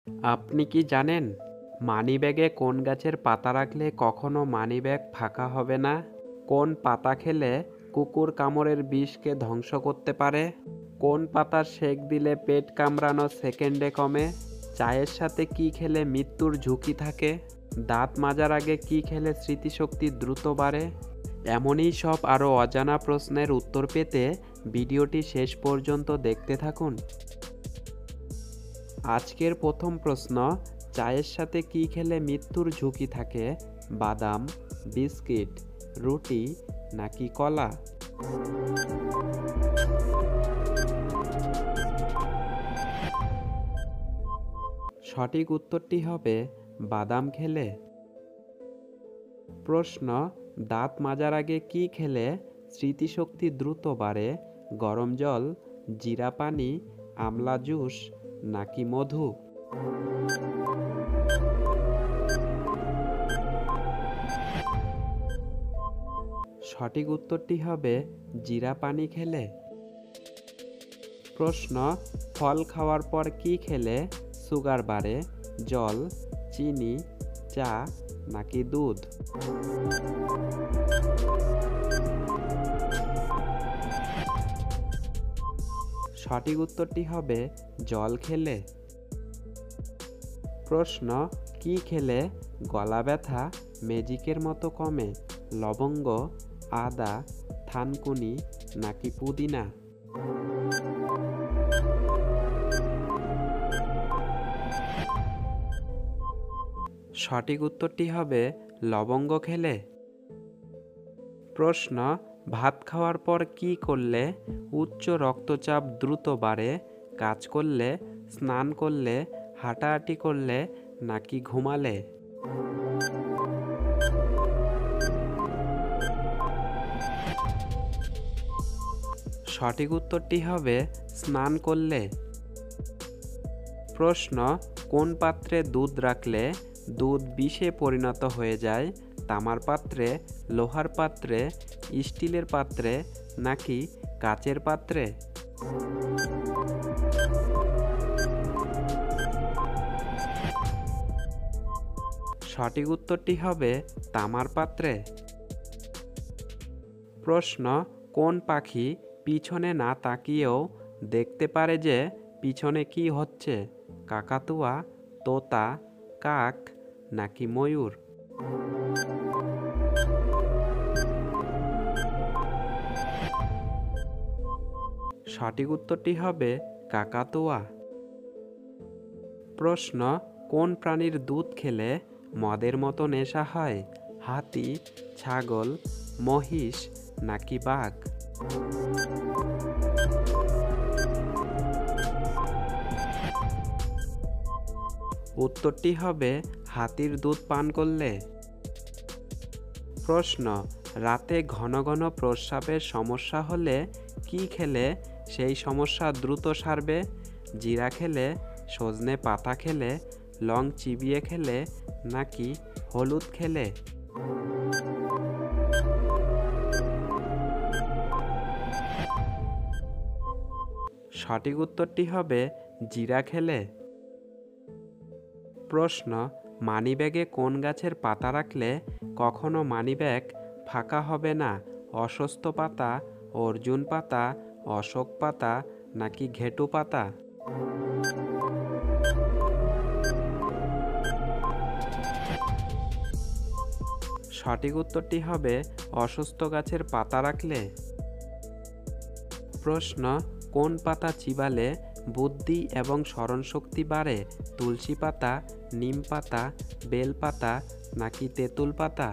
আপনি কি জানেন মানিব্যাগে কোন গাছের পাতা রাখলে কখনো মানিব্যাগ ফাঁকা হবে না? কোন পাতা খেলে কুকুর কামড়ের বিষকে ধ্বংস করতে পারে? কোন পাতার সেক দিলে পেট কামড়ানো সেকেন্ডে কমে? চায়ের সাথে কি খেলে মৃত্যুর ঝুঁকি থাকে? দাঁত মাজার আগে কি খেলে স্মৃতিশক্তি দ্রুত বাড়ে? এমনই সব আরও অজানা প্রশ্নের উত্তর পেতে ভিডিওটি শেষ পর্যন্ত দেখতে থাকুন। আজকের প্রথম প্রশ্ন, চায়ের সাথে কি খেলে মৃত্যুর ঝুঁকি থাকে? বাদাম, বিস্কিট, রুটি নাকি কলা? সঠিক উত্তরটি হবে বাদাম খেলে। প্রশ্ন, দাঁত মাজার আগে কি খেলে স্মৃতিশক্তি দ্রুত বাড়ে? গরম জল, জিরা পানি, আমলা জুস নাকি মধু? সঠিক উত্তরটি হবে জিরা পানি খেলে। প্রশ্ন, ফল খাওয়ার পর কি খেলে সুগার বাড়ে? জল, চিনি, চা নাকি দুধ? সঠিক উত্তরটি হবে জল খেলে। প্রশ্ন, কি খেলে গলা ব্যথা ম্যাজিকের মতো কমে? লবঙ্গ, আদা, থানকুনি নাকি পুদিনা? সঠিক উত্তরটি হবে লবঙ্গ খেলে। প্রশ্ন, ভাত খাওয়ার পর কি করলে উচ্চ রক্তচাপ দ্রুত বাড়ে? কাজ করলে, স্নান করলে, হাঁটাহাঁটি করলে নাকি ঘুমালে? সঠিক উত্তরটি হবে স্নান করলে। প্রশ্ন, কোন পাত্রে দুধ রাখলে দুধ বিষে পরিণত হয়ে যায়? তামার পাত্রে, লোহার পাত্রে, স্টিলের পাত্রে নাকি কাচের পাত্রে? সঠিক উত্তরটি হবে তামার পাত্রে। প্রশ্ন, কোন পাখি পিছনে না তাকিয়েও দেখতে পারে যে পিছনে কি হচ্ছে? কাকাতুয়া, তোতা, কাক নাকি ময়ূর? সঠিক উত্তরটি হবে কাকাতুয়া। প্রশ্ন, কোন প্রাণীর দুধ খেলে মদের মতো নেশা হয়? হাতি, ছাগল, মহিষ নাকি বাঘ? উত্তরটি হবে হাতির দুধ পান করলে। প্রশ্ন, রাতে ঘন ঘন প্রস্রাবের সমস্যা হলে কি খেলে সেই সমস্যা দ্রুত সারবে? জিরা খেলে, সজনে পাতা খেলে, লং চিবিয়ে খেলে নাকি হলুদ খেলে? সঠিক উত্তরটি হবে জিরা খেলে। প্রশ্ন, মানিব্যাগে কোন গাছের পাতা রাখলে কখনো মানিব্যাগ ফাঁকা হবে না? অশ্বত্থ পাতা, অর্জুন পাতা, অশোক পাতা নাকি ঘেটু পাতা? সঠিক উত্তরটি হবে অশ্বত্থ গাছের পাতা রাখলে। প্রশ্ন, কোন পাতা চিবালে বুদ্ধি এবং স্মরণশক্তি বাড়ে? তুলসী পাতা, নিম পাতা, বেল পাতা নাকি তেঁতুল পাতা?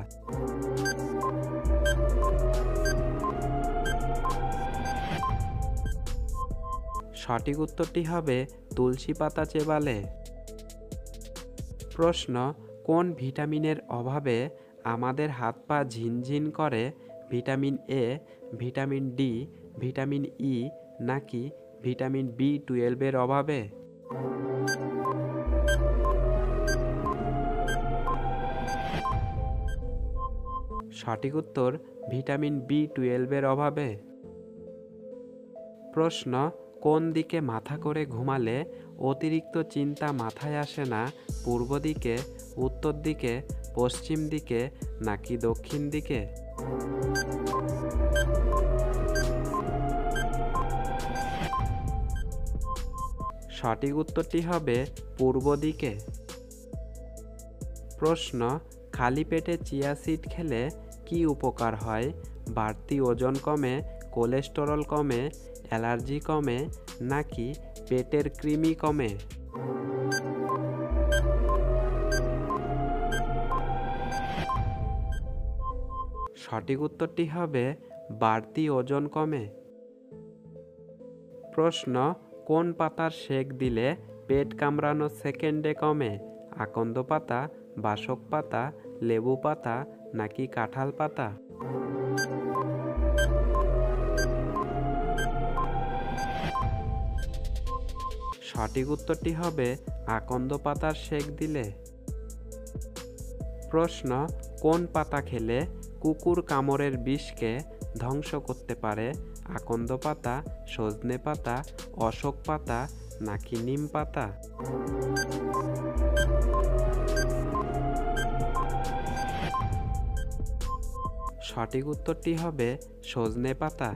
সঠিক উত্তরটি হবে তুলসী পাতা চেবালে। প্রশ্ন, কোন ভিটামিনের অভাবে আমাদের হাত পা ঝিনঝিন করে? Vitamin A, vitamin D, vitamin E নাকি ভিটামিন বি12-এর অভাবে? সঠিক উত্তর ভিটামিন বি12-এর অভাবে। প্রশ্ন, কোন দিকে মাথা করে ঘুমালে অতিরিক্ত চিন্তা মাথায় আসে না পূর্ব দিকে, উত্তর দিকে, পশ্চিম দিকে নাকি দক্ষিণ দিকে? সঠিক উত্তরটি হবে পূর্ব দিকে। প্রশ্ন, খালি পেটে চিয়া সিড খেলে কি উপকার হয়? বাড়তি ওজন কমে, কোলেস্টেরল কমে, অ্যালার্জি কমে নাকি পেটের কৃমি কমে? সঠিক উত্তরটি হবে বাড়তি ওজন কমে। প্রশ্ন, কোন পাতার সেক দিলে পেট কামড়ানো সেকেন্ডে কমে? আকন্দ পাতা, বাসক পাতা, লেবু পাতা নাকি কাঁঠাল পাতা? সঠিক উত্তরটি হবে আকন্দ পাতার সেক দিলে। প্রশ্ন, কোন পাতা খেলে কুকুর কামড়ের বিষকে ধ্বংস করতে পারে? আকন্দ পাতা, সজনে পাতা, অশোক পাতা নাকি নিম পাতা? সঠিক উত্তরটি হবে সজনে পাতা।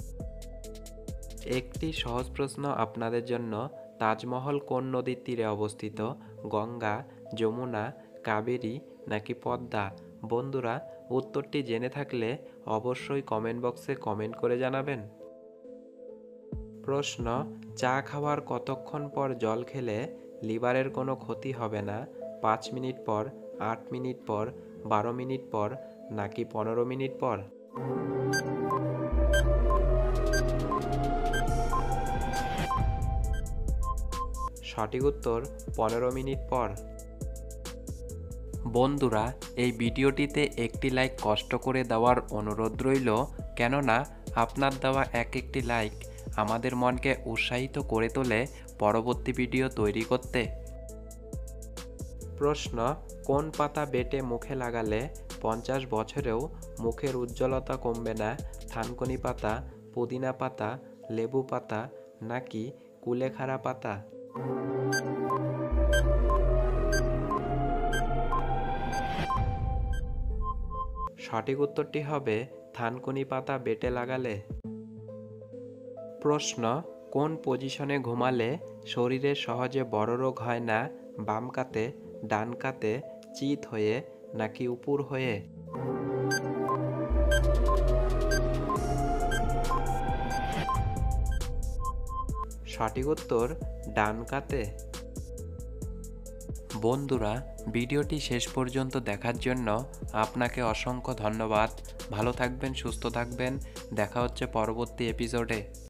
একটি সহজ প্রশ্ন আপনাদের জন্য, তাজমহল কোন নদীর তীরে অবস্থিত? গঙ্গা, যমুনা, কাবেরী নাকি পদ্মা? বন্ধুরা, উত্তরটি জেনে থাকলে অবশ্যই কমেন্ট বক্সে কমেন্ট করে জানাবেন। প্রশ্ন, চা খাওয়ার কতক্ষণ পর জল খেলে লিভারের কোনো ক্ষতি হবে না? 5 মিনিট পর, 8 মিনিট পর, 12 মিনিট পর নাকি 15 মিনিট পর? সঠিক উত্তর 15 মিনিট পর। বন্ধুরা, এই ভিডিওটিতে একটি লাইক কষ্ট করে দেওয়ার অনুরোধ রইল, কেননা আপনার দেওয়া একটি লাইক আমাদের মনকে উৎসাহিত করে তোলে পরবর্তী ভিডিও তৈরি করতে। প্রশ্ন, কোন পাতা বেটে মুখে লাগালে 50 বছরেও মুখের উজ্জ্বলতা কমবে না? থানকুনি পাতা, পুদিনা পাতা, লেবু পাতা নাকি কুলেখাড়া পাতা? সঠিক উত্তরটি হবে থানকুনি পাতা বেটে লাগালে। প্রশ্ন, কোন পজিশনে ঘুমালে শরীরে সহজে বড় রোগ হয় না? বাম কাতে, ডান কাতে, চিত হয়ে নাকি উপর হয়ে? সঠিক উত্তর ডান কাতে। বন্ধুরা, ভিডিওটি শেষ পর্যন্ত দেখার জন্য আপনাকে অসংখ্য ধন্যবাদ। ভালো থাকবেন, সুস্থ থাকবেন। দেখা হচ্ছে পরবর্তী এপিসোডে।